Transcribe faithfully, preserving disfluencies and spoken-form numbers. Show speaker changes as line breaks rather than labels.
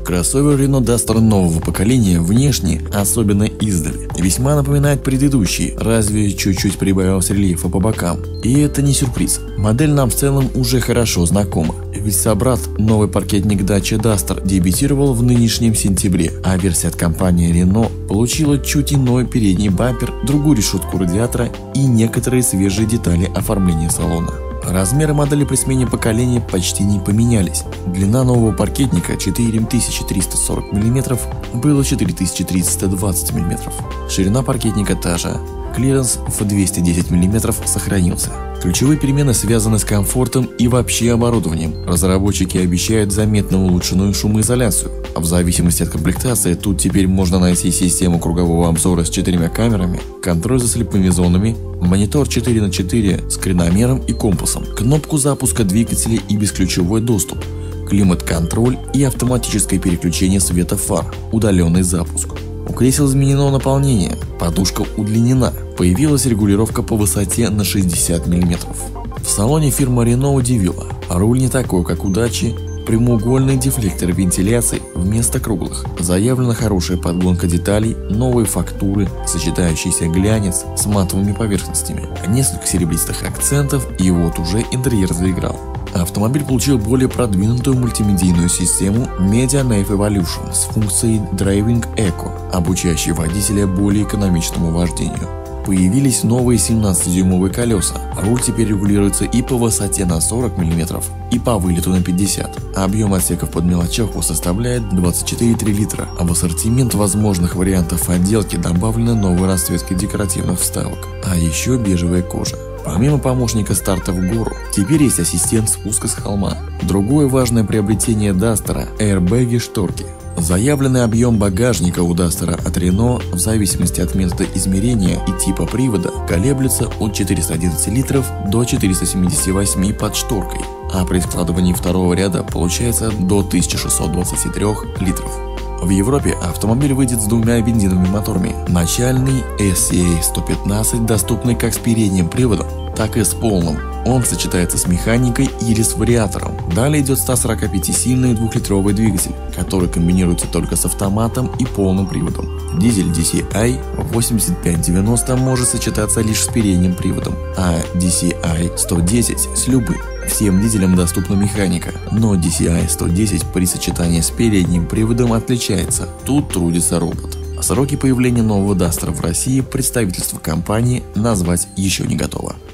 Кроссовер Renault Duster нового поколения внешне, особенно издали, весьма напоминает предыдущий, разве чуть-чуть прибавилось рельефа по бокам. И это не сюрприз. Модель нам в целом уже хорошо знакома, ведь собрат, новый паркетник Dacia Duster, дебютировал в нынешнем сентябре, а версия от компании Renault получила чуть иной передний бампер, другую решетку радиатора и некоторые свежие детали оформления салона. Размеры модели при смене поколения почти не поменялись. Длина нового паркетника четыре тысячи триста сорок миллиметров было четыре тысячи триста двадцать миллиметров. Ширина паркетника та же. Клиренс в двести десять миллиметров сохранился. Ключевые перемены связаны с комфортом и вообще оборудованием. Разработчики обещают заметно улучшенную шумоизоляцию. А в зависимости от комплектации тут теперь можно найти систему кругового обзора с четырьмя камерами, контроль за слепыми зонами, монитор четыре на четыре с креномером и компасом, кнопку запуска двигателя и бесключевой доступ, климат-контроль и автоматическое переключение света фар, удаленный запуск. У кресел изменено наполнение, подушка удлинена, появилась регулировка по высоте на шестьдесят миллиметров. В салоне фирма Renault удивила, руль не такой, как у Dacia, прямоугольный дефлектор вентиляции вместо круглых, заявлена хорошая подгонка деталей, новые фактуры, сочетающийся глянец с матовыми поверхностями, несколько серебристых акцентов, и вот уже интерьер заиграл. Автомобиль получил более продвинутую мультимедийную систему MediaNav Evolution с функцией Driving Eco, обучающей водителя более экономичному вождению. Появились новые семнадцатидюймовые колеса, руль теперь регулируется и по высоте на сорок миллиметров, и по вылету на пятьдесят. Объем отсеков под мелочевку составляет двадцать четыре и три литра, а в ассортимент возможных вариантов отделки добавлены новые расцветки декоративных вставок, а еще бежевая кожа. Помимо помощника старта в гору, теперь есть ассистент спуска с холма. Другое важное приобретение Дастера – airbag-шторки. Заявленный объем багажника у Дастера от Renault в зависимости от метода измерения и типа привода колеблется от четырёхсот одиннадцати литров до четырёхсот семидесяти восьми под шторкой, а при складывании второго ряда получается до тысячи шестисот двадцати трёх литров. В Европе автомобиль выйдет с двумя бензиновыми моторами. Начальный эс си эй сто пятнадцать доступный как с передним приводом, так и с полным. Он сочетается с механикой или с вариатором. Далее идет сто сорокапятисильный двухлитровый двигатель, который комбинируется только с автоматом и полным приводом. Дизель ди си ай восемьдесят пять девяносто может сочетаться лишь с передним приводом, а ди си ай сто десять с любым. Всем дизелям доступна механика, но ди си ай сто десять при сочетании с передним приводом отличается. Тут трудится робот. Сроки появления нового Дастера в России представительство компании назвать еще не готово.